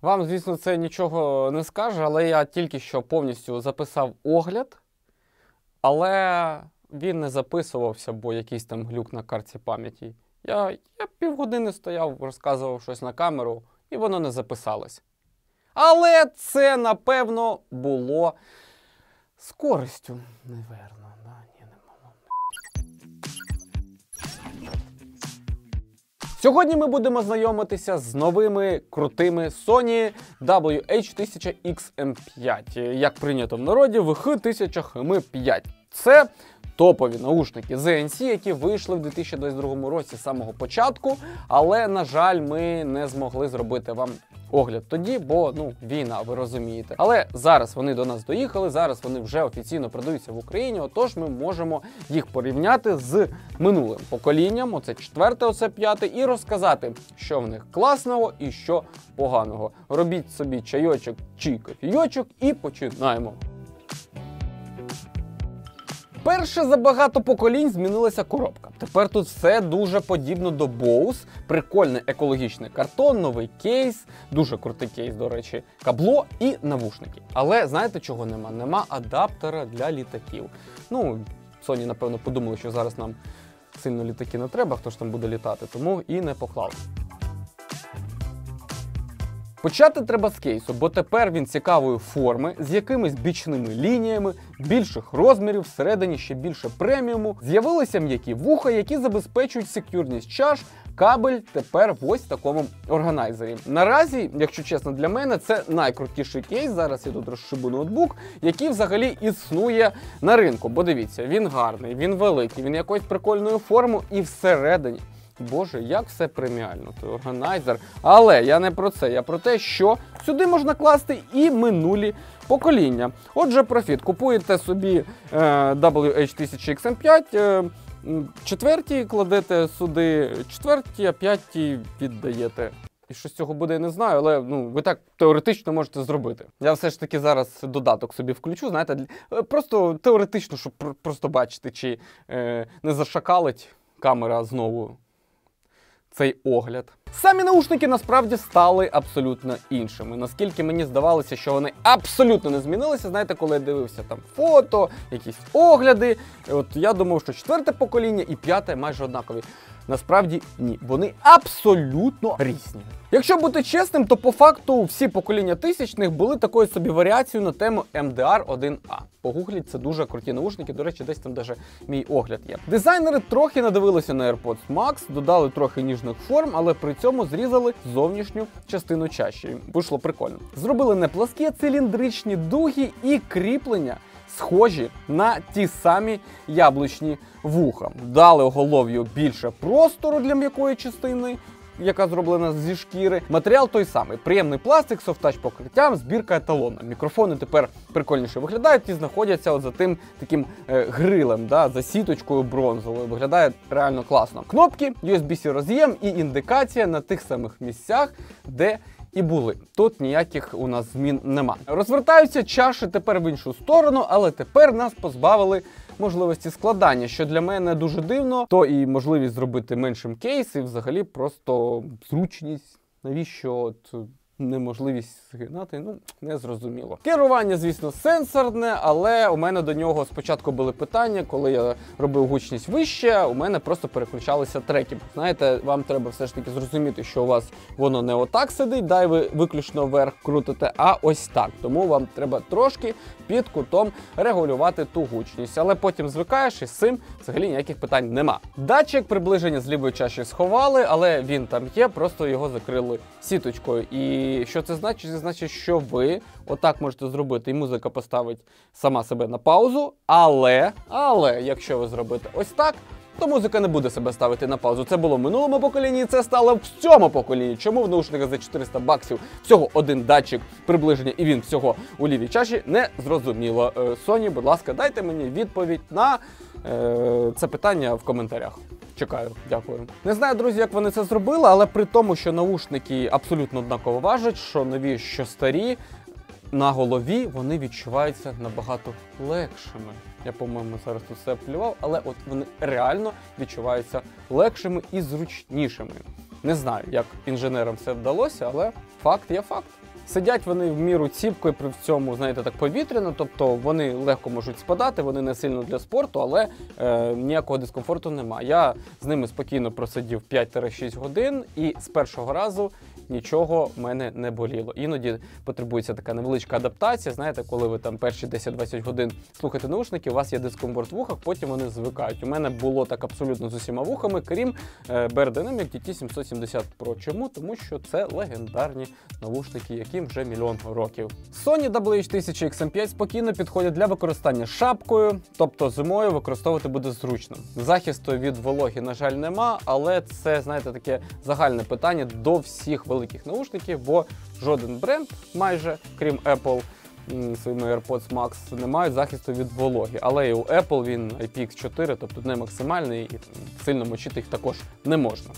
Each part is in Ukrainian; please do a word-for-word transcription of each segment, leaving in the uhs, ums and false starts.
Вам, звісно, це нічого не скаже, але я тільки що повністю записав огляд, але він не записувався, бо якийсь там глюк на картці пам'яті. Я, я півгодини стояв, розказував щось на камеру, і воно не записалось. Але це, напевно, було з користю, наверно. Да? Ні, не було. Сьогодні ми будемо знайомитися з новими крутими Sony дабл ю ейч тисяча ікс ем п'ять, як прийнято в народі, ве ха тисяча ікс ем п'ять. Це топові наушники зет ен сі, які вийшли в дві тисячі двадцять другому році з самого початку, але, на жаль, ми не змогли зробити вам огляд тоді, бо, ну, війна, ви розумієте. Але зараз вони до нас доїхали, зараз вони вже офіційно продаються в Україні, отож ми можемо їх порівняти з минулим поколінням, оце четверте, оце п'яте, і розказати, що в них класного і що поганого. Робіть собі чайочок чи кофійочок і починаємо. Перше за багато поколінь змінилася коробка. Тепер тут все дуже подібно до Bose. Прикольний екологічний картон, новий кейс, дуже крутий кейс, до речі, кабло і навушники. Але знаєте, чого нема? Нема адаптера для літаків. Ну, Sony, напевно, подумали, що зараз нам сильно літаки не треба, хто ж там буде літати, тому і не поклали. Почати треба з кейсу, бо тепер він цікавої форми, з якимись бічними лініями, більших розмірів, всередині ще більше преміуму. З'явилися м'які вуха, які забезпечують секюрність чаш, кабель тепер в ось такому органайзері. Наразі, якщо чесно, для мене це найкрутіший кейс, зараз я тут розшибу ноутбук, який взагалі існує на ринку. Бо дивіться, він гарний, він великий, він якоїсь прикольної форми і всередині. Боже, як все преміально, той органайзер. Але я не про це, я про те, що сюди можна класти і минулі покоління. Отже, профіт. Купуєте собі е, дабл ю ейч тисяча ікс ем п'ять, е, четверті кладете сюди, четверті, а п'яті віддаєте. І що з цього буде, я не знаю, але ну, ви так теоретично можете зробити. Я все ж таки зараз додаток собі включу, знаєте, просто теоретично, щоб просто бачити, чи е, не зашакалить камера знову цей огляд. Самі наушники насправді стали абсолютно іншими. Наскільки мені здавалося, що вони абсолютно не змінилися, знаєте, коли я дивився там фото, якісь огляди, от я думав, що четверте покоління і п'яте майже однакові. Насправді ні, вони абсолютно різні. Якщо бути чесним, то по факту всі покоління тисячних були такою собі варіацією на тему ем ді ар один а. Погугліть, це дуже круті наушники, до речі, десь там даже мій огляд є. Дизайнери трохи надивилися на AirPods Max, додали трохи ніжних форм, але при цьому зрізали зовнішню частину чаші. Вийшло прикольно. Зробили не пласкі, а циліндричні дуги і кріплення схожі на ті самі яблучні вуха. Дали оголов'ю більше простору для м'якої частини, яка зроблена зі шкіри. Матеріал той самий. Приємний пластик, софтач покриттям, збірка еталонна. Мікрофони тепер прикольніше виглядають і знаходяться от за тим таким е, грилем, да, за сіточкою бронзовою. Виглядає реально класно. Кнопки, ю ес бі-C роз'єм і індикація на тих самих місцях, де і були. Тут ніяких у нас змін нема. Розвертаються чаші тепер в іншу сторону, але тепер нас позбавили можливості складання, що для мене дуже дивно, то і можливість зробити меншим кейс, і взагалі просто зручність. Навіщо от неможливість згинати, ну, не зрозуміло. Керування, звісно, сенсорне, але у мене до нього спочатку були питання, коли я робив гучність вище, у мене просто переключалися треки. Знаєте, вам треба все ж таки зрозуміти, що у вас воно не отак сидить, дай ви виключно вверх крутите, а ось так. Тому вам треба трошки під кутом регулювати ту гучність. Але потім звикаєш і з цим взагалі ніяких питань нема. Датчик приближення з лівої чаші сховали, але він там є, просто його закрили сіточкою. І що це значить? Це значить, що ви отак можете зробити, і музика поставить сама себе на паузу, але, але, якщо ви зробите ось так, то музика не буде себе ставити на паузу. Це було в минулому поколінні, це стало в цьому поколінні. Чому в наушниках за чотириста баксів всього один датчик приближення і він всього у лівій чаші, не зрозуміло. Sony, будь ласка, дайте мені відповідь на е, це питання в коментарях. Чекаю, дякую. Не знаю, друзі, як вони це зробили, але при тому, що наушники абсолютно однаково важать, що нові, що старі, на голові вони відчуваються набагато легшими. Я, по-моєму, зараз тут все плював, але от вони реально відчуваються легшими і зручнішими. Не знаю, як інженерам це вдалося, але факт є факт. Сидять вони в міру ціпко і при цьому, знаєте, так повітряно, тобто вони легко можуть спадати, вони не сильно для спорту, але е, ніякого дискомфорту немає. Я з ними спокійно просидів п'ять-шість годин і з першого разу нічого в мене не боліло. Іноді потребується така невеличка адаптація, знаєте, коли ви там перші десять-двадцять годин слухаєте наушники, у вас є дискомфорт в вухах, потім вони звикають. У мене було так абсолютно з усіма вухами, крім е, Bear Dynamic ді ті сімсот сімдесят Pro. Чому? Тому що це легендарні наушники, яким вже мільйон років. Sony дабл ю ейч тисяча ікс ем п'ять спокійно підходять для використання шапкою, тобто зимою використовувати буде зручно. Захисту від вологи, на жаль, нема, але це, знаєте, таке загальне питання до всіх великих наушників, бо жоден бренд майже, крім Apple, своїми AirPods Max, не мають захисту від вологи. Але і у Apple він ай пі ікс чотири, тобто не максимальний, і сильно мочити їх також не можна.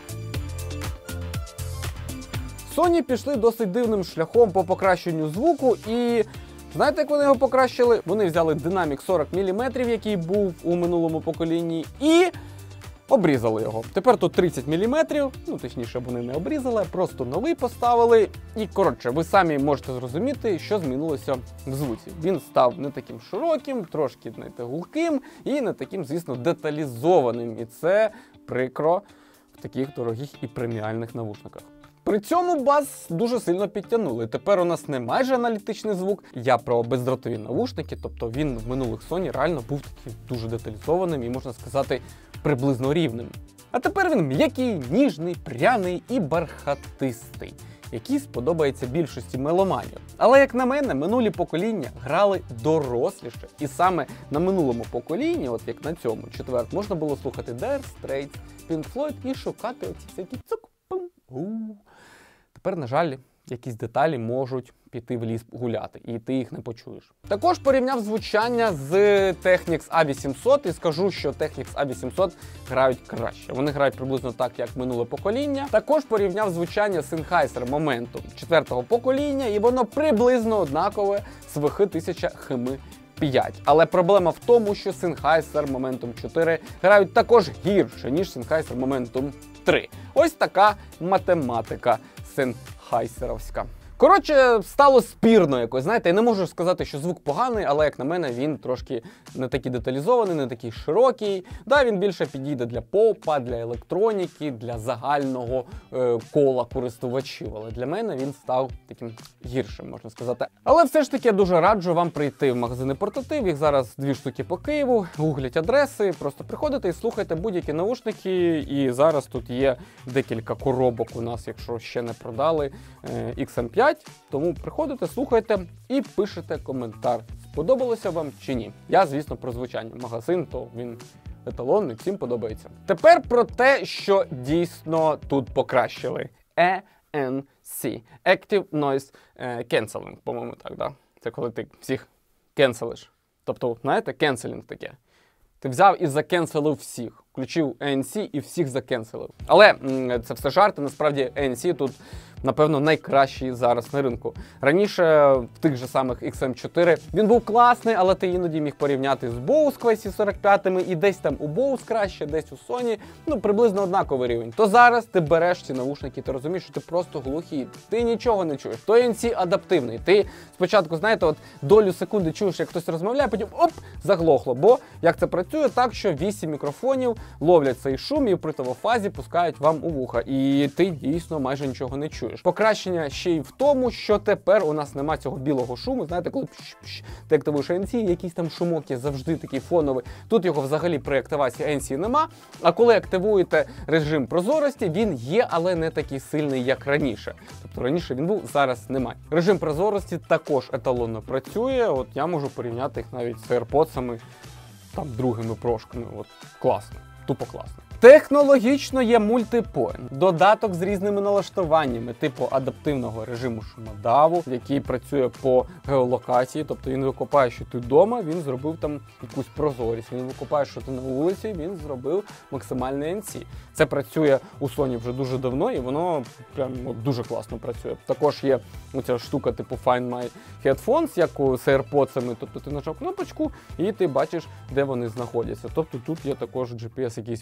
Sony пішли досить дивним шляхом по покращенню звуку і знаєте, як вони його покращили? Вони взяли динамік сорок міліметрів, який був у минулому поколінні, і обрізали його. Тепер тут тридцять міліметрів, ну точніше вони не обрізали, просто новий поставили. І коротше, ви самі можете зрозуміти, що змінилося в звуці. Він став не таким широким, трошки, знаєте, гулким і не таким, звісно, деталізованим. І це прикро в таких дорогих і преміальних навушниках. При цьому бас дуже сильно підтягнули. Тепер у нас не майже аналітичний звук, я про бездротові навушники, тобто він в минулих Sony реально був таким дуже деталізованим і, можна сказати, приблизно рівним. А тепер він м'який, ніжний, пряний і бархатистий, який сподобається більшості меломанів. Але, як на мене, минулі покоління грали доросліше. І саме на минулому поколінні, от як на цьому, четвер, можна було слухати Dire Straits, Pink Floyd і шукати оці всякі цук-пум-у. Тепер, на жаль, якісь деталі можуть піти в ліс гуляти, і ти їх не почуєш. Також порівняв звучання з Technics а вісімсот і скажу, що Technics а вісімсот грають краще. Вони грають приблизно так, як минуле покоління. Також порівняв звучання Sennheiser Momentum четвертого покоління, і воно приблизно однакове з ве ха тисяча ха ем п'ять. Але проблема в тому, що Sennheiser Momentum чотири грають також гірше, ніж Sennheiser Momentum три. Ось така математика сенхайсеровська. Коротше, стало спірно якось, знаєте, я не можу сказати, що звук поганий, але, як на мене, він трошки не такий деталізований, не такий широкий. Да, він більше підійде для попа, для електроніки, для загального е, кола користувачів. Але для мене він став таким гіршим, можна сказати. Але все ж таки я дуже раджу вам прийти в магазини портатив. Їх зараз дві штуки по Києву. Гугліть адреси, просто приходите і слухайте будь-які наушники. І зараз тут є декілька коробок у нас, якщо ще не продали, е, ікс ем п'ять. Тому приходите, слухайте і пишете коментар, сподобалося вам чи ні. Я, звісно, про звучання. Магазин, то він еталонний, всім подобається. Тепер про те, що дійсно тут покращили. і ен сі. Active Noise Cancelling, по-моєму, так, да? Це коли ти всіх кенселиш. Тобто, знаєте, кенселінг таке. Ти взяв і закенселив всіх. Включив і ен сі і всіх закенселив. Але м це все жарти, насправді і ен сі тут, напевно, найкращий зараз на ринку. Раніше в тих же самих ікс ем чотири він був класний, але ти іноді міг порівняти з Bose Q сі сорок п'ять, і десь там у Bose краще, десь у Sony, ну, приблизно однаковий рівень. То зараз ти береш ці навушники, ти розумієш, що ти просто глухий, ти нічого не чуєш. То і ен сі адаптивний. Ти спочатку, знаєте, от долю секунди чуєш, як хтось розмовляє, потім оп, заглохло. Бо як це працює? Так, що вісім мікрофонів ловлять цей шум і в притовофазі пускають вам у вуха. І ти дійсно майже нічого не чуєш. Покращення ще й в тому, що тепер у нас нема цього білого шуму. Знаєте, коли пш-пш, ти активуєш і ен сі, якийсь там шумок є завжди такий фоновий. Тут його взагалі при активації і ен сі нема. А коли активуєте режим прозорості, він є, але не такий сильний, як раніше. Тобто раніше він був, зараз немає. Режим прозорості також еталонно працює. От я можу порівняти їх навіть з AirPods'ами, там другими прошками. От класно. Тупо класно. Технологічно є мультипоінт. Додаток з різними налаштуваннями, типу адаптивного режиму шумодаву, який працює по геолокації. Тобто він викупає, що ти вдома, він зробив там якусь прозорість. Він викупає, що ти на вулиці, він зробив максимальний і ен сі. Це працює у Sony вже дуже давно, і воно прям от, дуже класно працює. Також є оця штука типу Find My Headphones, як з AirPods'ами. Тобто ти нажав кнопочку і ти бачиш, де вони знаходяться. Тобто тут є також джі пі ес якийсь модуль.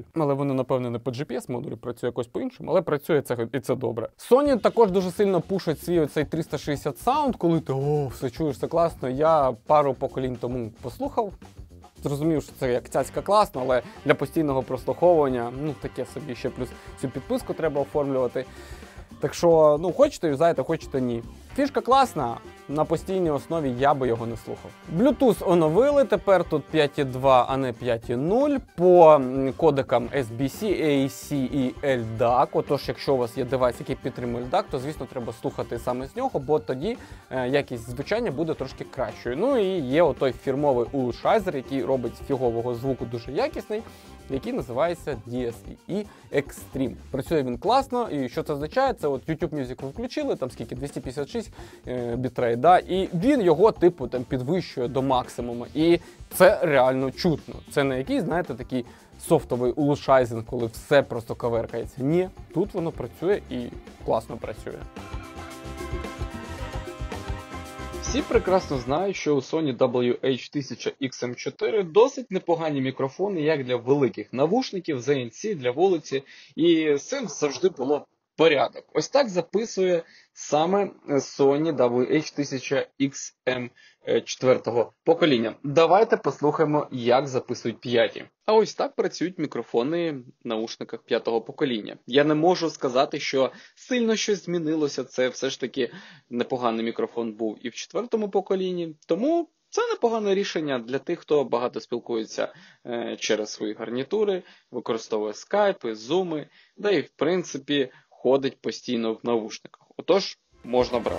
Але воно, напевне, не по джі пі ес-модулю, працює якось по-іншому, але працює це, і це добре. Sony також дуже сильно пушить свій оцей триста шістдесят саунд, коли ти о, все чуєш, все класно. Я пару поколінь тому послухав. Зрозумів, що це як цяцька класно, але для постійного прослуховування, ну, таке собі, ще плюс цю підписку треба оформлювати. Так що, ну, хочете юзайте, хочете ні. Фішка класна, на постійній основі я би його не слухав. Bluetooth оновили, тепер тут п'ять і два, а не п'ять і нуль. По кодекам ес бі сі, ей ей сі і ел дак. Отож, якщо у вас є девайс, який підтримує ел дак, то, звісно, треба слухати саме з нього, бо тоді е, якість звучання буде трошки кращою. Ну і є отой фірмовий улучшайзер, який робить фігового звуку дуже якісний, який називається ді ес і Extreme. Працює він класно, і що це означає? Це от YouTube Music ви включили, там скільки, двісті п'ятдесят шість е, бітрейт, да? І він його, типу, там підвищує до максимуму. І це реально чутно. Це не якийсь, знаєте, такий софтовий улучшайзинг, коли все просто каверкається. Ні, тут воно працює і класно працює. Всі прекрасно знають, що у Sony дабл ю ейч тисяча ікс ем чотири досить непогані мікрофони, як для великих навушників, зет ен сі для вулиці, і з цим завжди було порядок. Ось так записує саме Sony дабл ю ейч тисяча ікс ем четвертого покоління. Давайте послухаємо, як записують п'яті. А ось так працюють мікрофони в наушниках п'ятого покоління. Я не можу сказати, що сильно щось змінилося, це все ж таки непоганий мікрофон був і в четвертому поколінні, тому це непогане рішення для тих, хто багато спілкується е, через свої гарнітури, використовує скайпи, зуми, да і в принципі ходить постійно в навушниках. Отож, можна брати.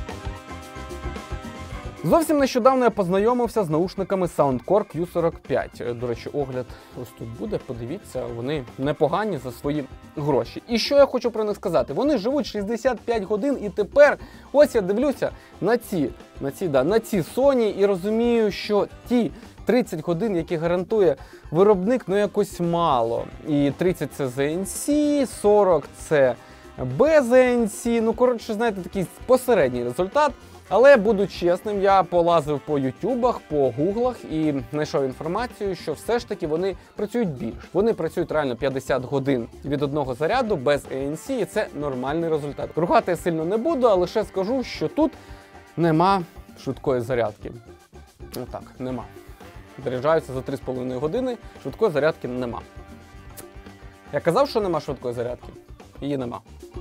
Зовсім нещодавно я познайомився з наушниками Soundcore кью сорок п'ять. До речі, огляд ось тут буде, подивіться, вони непогані за свої гроші. І що я хочу про них сказати? Вони живуть шістдесят п'ять годин, і тепер ось я дивлюся на ці, на ці, да, на ці Sony і розумію, що ті тридцять годин, які гарантує виробник, ну якось мало. І тридцять це зет ен сі, сорок це без зет ен сі, ну коротше, знаєте, такий посередній результат. Але, буду чесним, я полазив по ютубах, по гуглах і знайшов інформацію, що все ж таки вони працюють більш. Вони працюють реально п'ятдесят годин від одного заряду без ей ен сі, і це нормальний результат. Ругати я сильно не буду, а лише скажу, що тут нема швидкої зарядки. Ну так, нема. Заряджаються за три з половиною години, швидкої зарядки нема. Я казав, що нема швидкої зарядки? Її нема.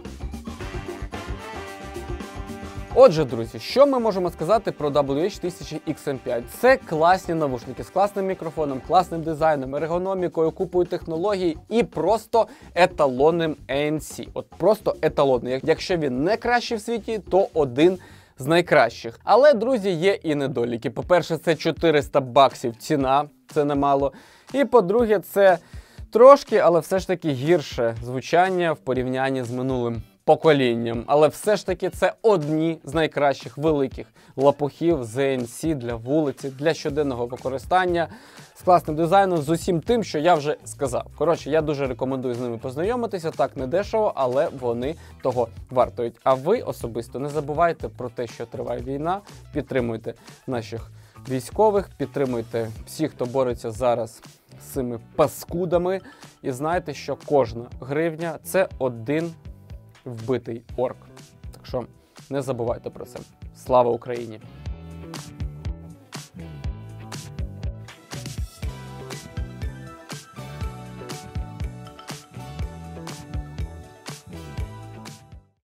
Отже, друзі, що ми можемо сказати про дабл ю ейч тисяча ікс ем п'ять? Це класні навушники з класним мікрофоном, класним дизайном, ергономікою, купою технологій і просто еталонним ей ен сі. От просто еталонний. Якщо він не кращий в світі, то один з найкращих. Але, друзі, є і недоліки. По-перше, це чотириста баксів ціна, це немало. І по-друге, це трошки, але все ж таки гірше звучання в порівнянні з минулим поколінням. Але все ж таки це одні з найкращих великих лапухів зет ен сі для вулиці, для щоденного використання, з класним дизайном, з усім тим, що я вже сказав. Коротше, я дуже рекомендую з ними познайомитися, так не дешево, але вони того вартують. А ви особисто не забувайте про те, що триває війна, підтримуйте наших військових, підтримуйте всіх, хто бореться зараз з цими паскудами, і знайте, що кожна гривня – це один вбитий орк. Так що не забувайте про це. Слава Україні!